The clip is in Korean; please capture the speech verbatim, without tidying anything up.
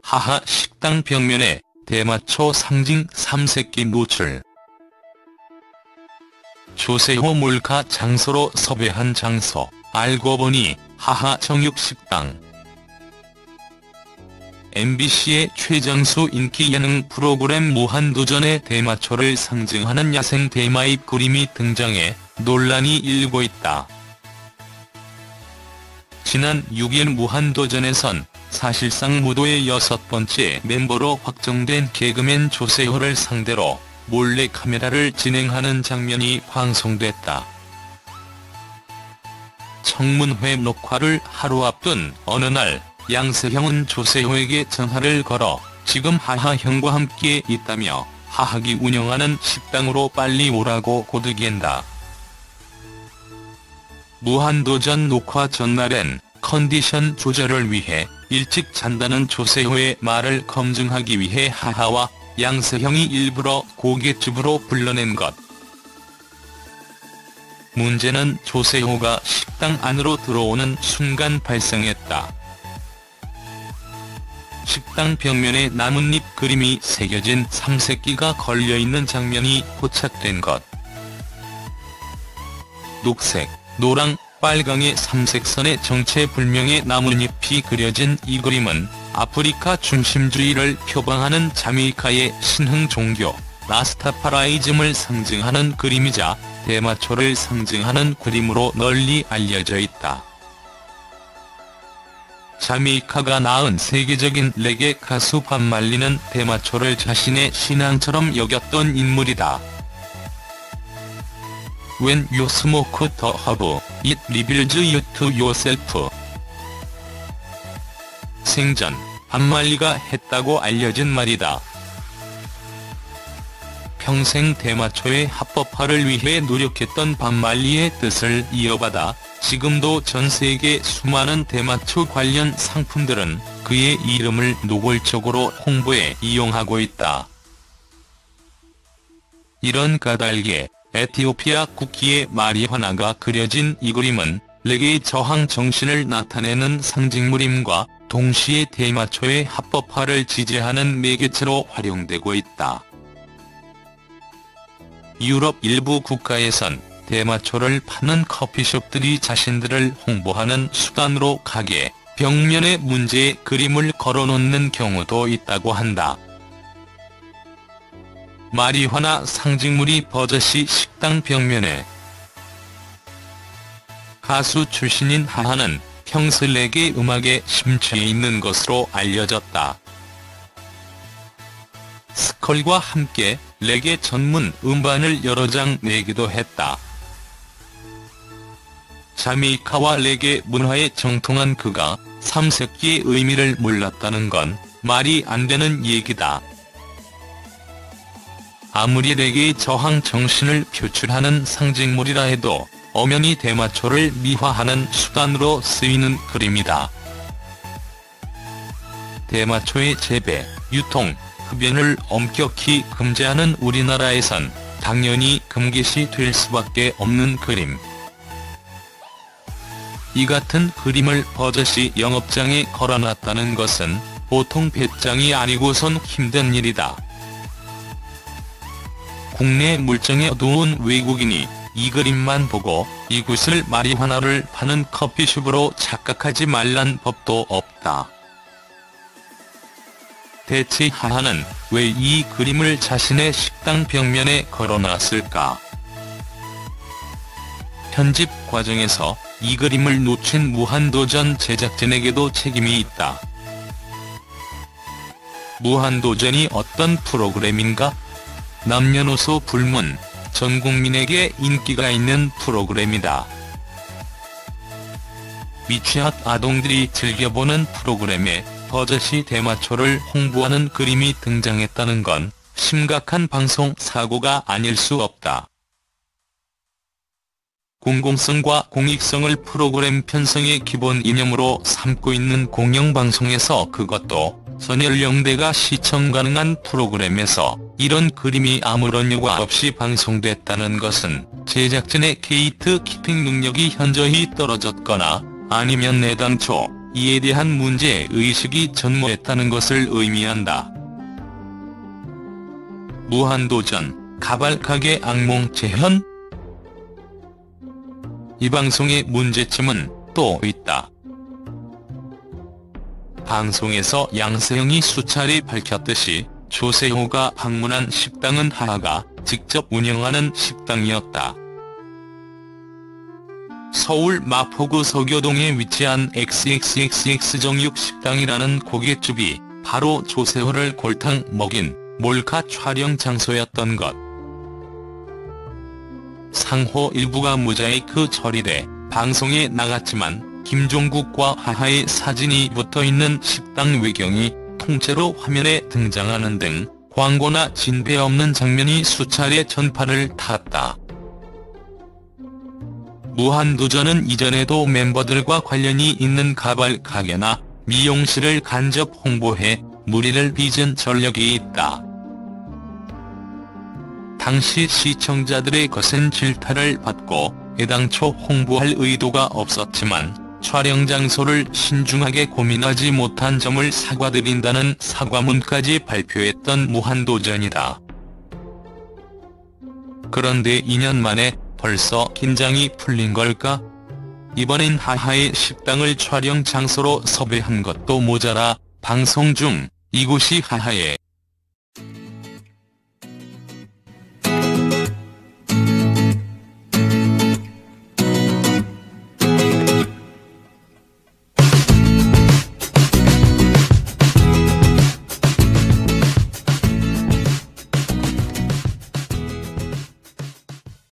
하하 식당 벽면에 대마초 상징 삼색기 노출. 조세호 몰카 장소로 섭외한 장소, 알고 보니 하하 정육식당. 엠비씨의 최장수 인기 예능 프로그램 무한도전에 대마초를 상징하는 야생 대마잎 그림이 등장해 논란이 일고 있다. 지난 육 일 무한도전에선 사실상 무도의 여섯 번째 멤버로 확정된 개그맨 조세호를 상대로 몰래 카메라를 진행하는 장면이 방송됐다. 청문회 녹화를 하루 앞둔 어느 날 양세형은 조세호에게 전화를 걸어 지금 하하 형과 함께 있다며 하하기 운영하는 식당으로 빨리 오라고 고득이한다. 무한도전 녹화 전날엔 컨디션 조절을 위해 일찍 잔다는 조세호의 말을 검증하기 위해 하하와 양세형이 일부러 고깃집으로 불러낸 것. 문제는 조세호가 식당 안으로 들어오는 순간 발생했다. 식당 벽면에 나뭇잎 그림이 새겨진 삼색기가 걸려있는 장면이 포착된 것. 녹색, 노랑, 빨강의 삼색선의 정체불명의 나뭇잎이 그려진 이 그림은 아프리카 중심주의를 표방하는 자메이카의 신흥 종교 라스타파라이즘을 상징하는 그림이자 대마초를 상징하는 그림으로 널리 알려져 있다. 자메이카가 낳은 세계적인 레게 가수 밥 말리는 대마초를 자신의 신앙처럼 여겼던 인물이다. When you smoke the herb, it reveals you to yourself. 생전 밥 말리가 했다고 알려진 말이다. 평생 대마초의 합법화를 위해 노력했던 밥 말리의 뜻을 이어받아 지금도 전 세계 수많은 대마초 관련 상품들은 그의 이름을 노골적으로 홍보에 이용하고 있다. 이런 까닭에 에티오피아 국기의 마리화나가 그려진 이 그림은 레게의 저항 정신을 나타내는 상징물임과 동시에 대마초의 합법화를 지지하는 매개체로 활용되고 있다. 유럽 일부 국가에선 대마초를 파는 커피숍들이 자신들을 홍보하는 수단으로 가게 벽면에 문제의 그림을 걸어놓는 경우도 있다고 한다. 마리화나 상징물이 버젓이 식당 벽면에. 가수 출신인 하하는 평소 레게 음악에 심취해 있는 것으로 알려졌다. 스컬과 함께 레게 전문 음반을 여러 장 내기도 했다. 자메이카와 레게 문화에 정통한 그가 삼색기의 의미를 몰랐다는 건 말이 안 되는 얘기다. 아무리 레게의 저항 정신을 표출하는 상징물이라 해도 엄연히 대마초를 미화하는 수단으로 쓰이는 그림이다. 대마초의 재배, 유통, 흡연을 엄격히 금지하는 우리나라에선 당연히 금기시 될 수밖에 없는 그림. 이 같은 그림을 버젓이 영업장에 걸어놨다는 것은 보통 배짱이 아니고선 힘든 일이다. 국내 물정에 어두운 외국인이 이 그림만 보고 이곳을 마리화나를 파는 커피숍으로 착각하지 말란 법도 없다. 대체 하하는 왜 이 그림을 자신의 식당 벽면에 걸어놨을까? 편집 과정에서 이 그림을 놓친 무한도전 제작진에게도 책임이 있다. 무한도전이 어떤 프로그램인가? 남녀노소 불문, 전 국민에게 인기가 있는 프로그램이다. 미취학 아동들이 즐겨보는 프로그램에 버젓이 대마초를 홍보하는 그림이 등장했다는 건 심각한 방송 사고가 아닐 수 없다. 공공성과 공익성을 프로그램 편성의 기본 이념으로 삼고 있는 공영방송에서, 그것도 전 연령대가 시청 가능한 프로그램에서 이런 그림이 아무런 여과 없이 방송됐다는 것은 제작진의 게이트키핑 능력이 현저히 떨어졌거나 아니면 애당초 이에 대한 문제의식이 전무했다는 것을 의미한다. 무한도전, 가발가게 악몽 재현? 이 방송의 문제점은 또 있다. 방송에서 양세형이 수차례 밝혔듯이 조세호가 방문한 식당은 하하가 직접 운영하는 식당이었다. 서울 마포구 서교동에 위치한 엑스엑스엑스엑스 정육식당이라는 고깃집이 바로 조세호를 골탕 먹인 몰카 촬영 장소였던 것. 상호 일부가 모자이크 처리돼 방송에 나갔지만 김종국과 하하의 사진이 붙어있는 식당 외경이 통째로 화면에 등장하는 등 광고나 진배 없는 장면이 수차례 전파를 탔다. 무한도전은 이전에도 멤버들과 관련이 있는 가발가게나 미용실을 간접 홍보해 물의를 빚은 전력이 있다. 당시 시청자들의 거센 질타를 받고 애당초 홍보할 의도가 없었지만 촬영 장소를 신중하게 고민하지 못한 점을 사과드린다는 사과문까지 발표했던 무한도전이다. 그런데 이 년 만에 벌써 긴장이 풀린 걸까? 이번엔 하하의 식당을 촬영 장소로 섭외한 것도 모자라 방송 중 이곳이 하하의